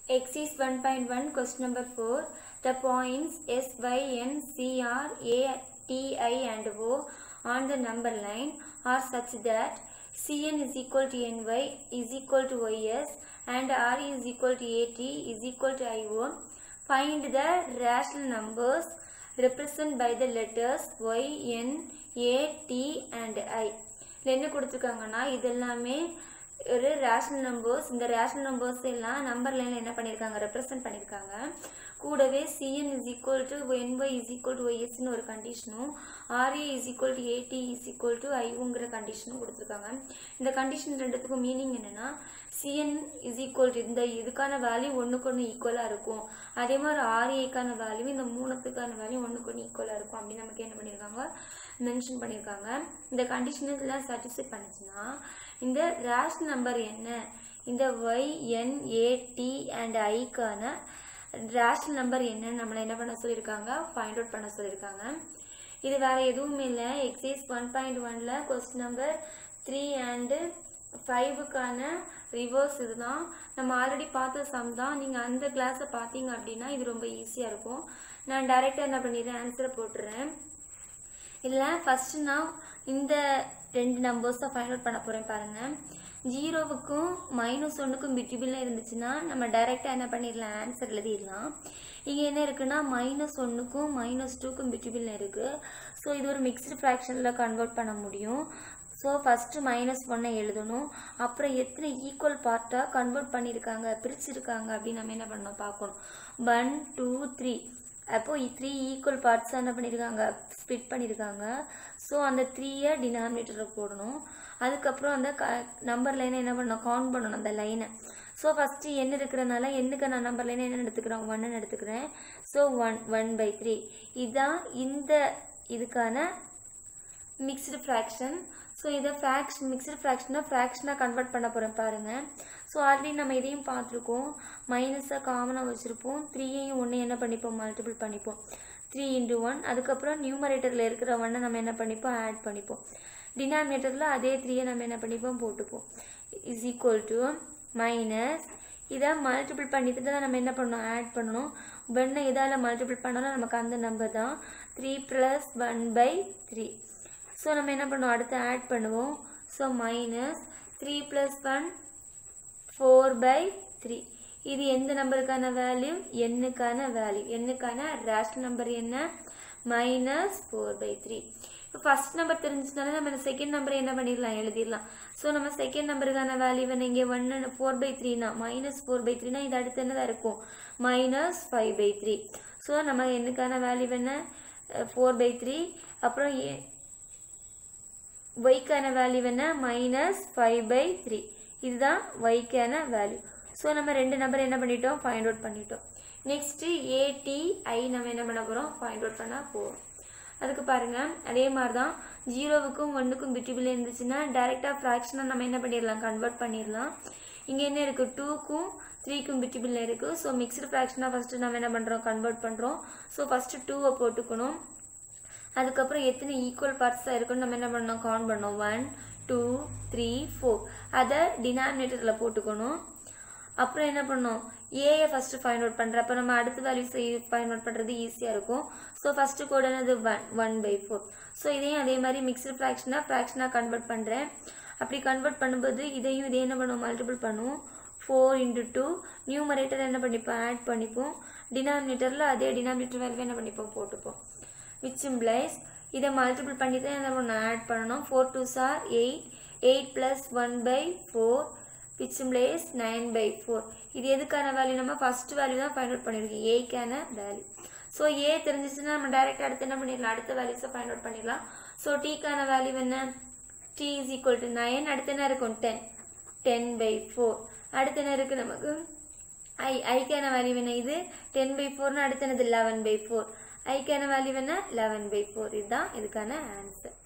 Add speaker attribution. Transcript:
Speaker 1: Exercise 1.1 question number 4. The points S, Y, N, C, R, A, T, I and O on the number line are such that Cn is equal to Ny is equal to Ys and R is equal to At is equal to Io. Find the rational numbers represented by the letters Y, N, A, T and I. என்ன கொடுத்துருக்காங்கன்னா இதெல்லாமே ஒரு rational numbers. இந்த rational numbers எல்லாம் number லைன்ல என்ன பண்ணியிருக்காங்க, represent பண்ணியிருக்காங்க. கூடவே Cn is equal to Ny is equal to Ys ன்னு ஒரு கண்டிஷனும், Ra is equal to At is equal to Iங்கிற கண்டிஷனும் கொடுத்துருக்காங்க. இந்த கண்டிஷன் ரெண்டுத்துக்கும் மீனிங் என்னன்னா, Cn is equal to இந்த இதுக்கான வேல்யூ ஒன்றுக்கு ஒன்று ஈக்குவலாக இருக்கும், அதே மாதிரி Raக்கான வேல்யூ இந்த மூணுத்துக்கான வேல்யூ ஒன்றுக்கு ஒன்று ஈக்குவலாக இருக்கும் அப்படின்னு நமக்கு என்ன பண்ணியிருக்காங்க, மென்ஷன் பண்ணியிருக்காங்க. இந்த கண்டிஷன் எல்லாம் சாட்டிஸ்ஃபை பண்ணுச்சுன்னா இந்த ரேஷனல் நம்பர் என்ன, இந்த Y, N, A, T and Iக்கான ரேஷனல் நம்பர் என்னன்னு நம்மளை என்ன பண்ண சொல்லியிருக்காங்க, ஃபைண்ட் அவுட் பண்ண சொல்லியிருக்காங்க. இது வேற எதுவுமே இல்லை. எக்ஸசைஸ் 1.1ல கொஸ்டின் நம்பர் 3 and 5க்கான ரிவர்ஸ் இதுதான். நம்ம ஆல்ரெடி பார்த்த சம் தான். நீங்கள் அந்த கிளாஸை பார்த்தீங்க அப்படின்னா இது ரொம்ப ஈஸியாக இருக்கும். நான் டைரெக்டாக என்ன பண்ணிடுறேன், ஆன்சரை போட்டுறேன். இல்லை ஃபர்ஸ்ட் நான் இந்த ரெண்டு நம்பர்ஸை ஃபைண்ட் அவுட் பண்ண போகிறேன் பாருங்கள். 0க்கும் -1க்கும் பிட்வீனில் இருந்துச்சுன்னா நம்ம டைரெக்டாக என்ன பண்ணிடலாம், ஆன்சர் எழுதிடலாம். இங்கே என்ன இருக்குன்னா -1க்கும் -2க்கும் பிட்வீனில் இருக்குது. ஸோ இது ஒரு மிக்ஸ்டு ஃப்ராக்ஷனில் கன்வெர்ட் பண்ண முடியும். ஸோ ஃபஸ்ட்டு -1 எழுதணும். அப்புறம் எத்தனை ஈக்குவல் பார்ட்டாக கன்வெர்ட் பண்ணியிருக்காங்க, பிரிச்சிருக்காங்க அப்படின்னு நம்ம என்ன பண்ணணும் பார்க்கணும். 1, 2, 3 அப்போது 3 ஈக்குவல் பார்ட்ஸாக என்ன பண்ணியிருக்காங்க, ஸ்ப்ளிட் பண்ணியிருக்காங்க. ஸோ அந்த 3யை டினாமினேட்டரில் போடணும். அதுக்கப்புறம் அந்த நம்பர் லைனை என்ன பண்ணணும், கவுண்ட் பண்ணணும் அந்த லைனை. ஸோ ஃபஸ்ட்டு என்ன இருக்கிறனால என்னுக்கு நான் நம்பர் லைனை என்ன எடுத்துக்கிறேன், 1ன்னு எடுத்துக்கிறேன். ஸோ 1/3 இதுதான் இந்த இதுக்கான மிக்ஸ்டு ஃப்ராக்ஷன். ஸோ இதை மிக்ஸ்டு ஃப்ராக்ஷனாக கன்வெர்ட் பண்ண போகிறேன் பாருங்கள். ஸோ ஆல்ரெடி நம்ம இதையும் பார்த்துருக்கோம். மைனஸாக காமனாக வச்சுருப்போம். 3யையும் 1 என்ன பண்ணிப்போம், மல்டிபிள் பண்ணிப்போம். 3 × 1. அதுக்கப்புறம் நியூமரேட்டரில் இருக்கிற 1 நம்ம என்ன பண்ணிப்போம், ஆட் பண்ணிப்போம். டினாமினேட்டரில் அதே 3யை நம்ம என்ன பண்ணிப்போம், போட்டுப்போம். இஸ் ஈக்குவல் டு மைனஸ் இதை மல்டிபிள் பண்ணிட்டு தான் நம்ம என்ன பண்ணணும், ஆட் பண்ணணும். 1 இதால் மல்டிபிள் பண்ணாலும் நமக்கு அந்த நம்பர் தான் 3 + 1/3. ஸோ நம்ம என்ன பண்ணுவோம், அடுத்து ஆட் பண்ணுவோம். ஸோ -3 + 1 4/3. இது எந்த நம்பருக்கான வேல்யூ, என்னுக்கான வேல்யூ. என்னுக்கான ரேஷனல் நம்பர் என்ன, -4/3. இப்போ ஃபர்ஸ்ட் நம்பர் தெரிஞ்சுனால நம்ம செகண்ட் நம்பரை என்ன பண்ணிடலாம், எழுதிடலாம். ஸோ நம்ம செகண்ட் நம்பருக்கான வேல்யூ என்ன, இங்கே 1 4/3னா -4/3னா இது அடுத்து என்னதான் இருக்கும், -5/3. ஸோ நம்ம என்னுக்கான வேல்யூ என்ன, 4/3. அப்புறம் ஒய்க்கான வேல்யூ என்ன, -5/3. இதுதான் ஒய்க்கான வேல்யூ. ஸோ நம்ம ரெண்டு நம்பர் என்ன பண்ணிட்டோம், ஃபைண்ட் அவுட் பண்ணிட்டோம். நெக்ஸ்ட்டு ATI நம்ம என்ன பண்ண போகிறோம், ஃபைண்ட் அவுட் பண்ண போகிறோம். அதுக்கு பாருங்கள் அதே மாதிரி தான் 0க்கும் 1க்கும் பிட்வீனில் இருந்துச்சுன்னா டைரெக்டாக ஃப்ராக்ஷனாக நம்ம என்ன பண்ணிடலாம், கன்வெர்ட் பண்ணிடலாம். இங்கே என்ன இருக்குது, 2க்கும் 3க்கும் பிட்வீனில் இருக்குது. ஸோ மிக்ஸ்டு ஃப்ராக்ஷனாக ஃபஸ்ட்டு நம்ம என்ன பண்ணுறோம், கன்வெர்ட் பண்ணுறோம். ஸோ ஃபஸ்ட்டு 2வை போட்டுக்கணும். அதுக்கப்புறம் எத்தனை ஈக்குவல் பார்ட்ஸாக இருக்குன்னு நம்ம என்ன பண்ணணும், கவுண்ட் பண்ணோம். 1, 2, 3, 4 அதை டினாமினேட்டரில் போட்டுக்கணும். அப்புறம் என்ன பண்ணோம், ஏயை ஃபஸ்ட்டு ஃபைண்ட் அவுட் பண்ணுறேன். அப்போ நம்ம அடுத்த வேல்யூஸ் ஃபைண்ட் அவுட் பண்ணுறது ஈஸியாக இருக்கும். ஸோ ஃபஸ்ட்டு கோட் என்னது 1/4. ஸோ இதையும் அதே மாதிரி மிக்ஸ்டு ஃப்ராக்ஷனாக கன்வெர்ட் பண்ணுறேன். அப்படி கன்வெர்ட் பண்ணும்போது இதையும் என்ன பண்ணுவோம், மல்டிபிள் பண்ணுவோம். 4 × 2 நியூமரேட்டர் என்ன பண்ணிப்போம், ஆட் பண்ணிப்போம். டினாமினேட்டரில் அதே டினாமினேட்டர் வேல்யூ என்ன பண்ணிப்போம், போட்டுப்போம். which implies இதை மல்டிபிள் பண்ணி தான் என்ன பண்ணணும், ஆட் பண்ணணும். 4 2s are 8, 8 + 1/4 which implies 9/4. இது எதுக்கான வேல்யூ, நம்ம ஃபர்ஸ்ட் வேல்யூ தான் ஃபைண்ட் அவுட் பண்ணியிருக்கோம், ஏக்கான வேல்யூ. ஸோ ஏ தெரிஞ்சிச்சுன்னா நம்ம டைரெக்டாக அடுத்து என்ன பண்ணிடலாம், அடுத்த வேல்யூஸை ஃபைண்ட் அவுட் பண்ணிடலாம். ஸோ டீக்கான வேல்யூ என்ன, t = 9. அடுத்து என்ன இருக்கும், 10, 10/4. அடுத்து என்ன இருக்குது நமக்கு, ஐக்கான வேல்யூ என்ன, இது 10/4னா அடுத்து என்னது 11/4. ஐக்கான வேல்யூ என்ன, 11/4. இதுதான் இதுக்கான ஆன்சர்.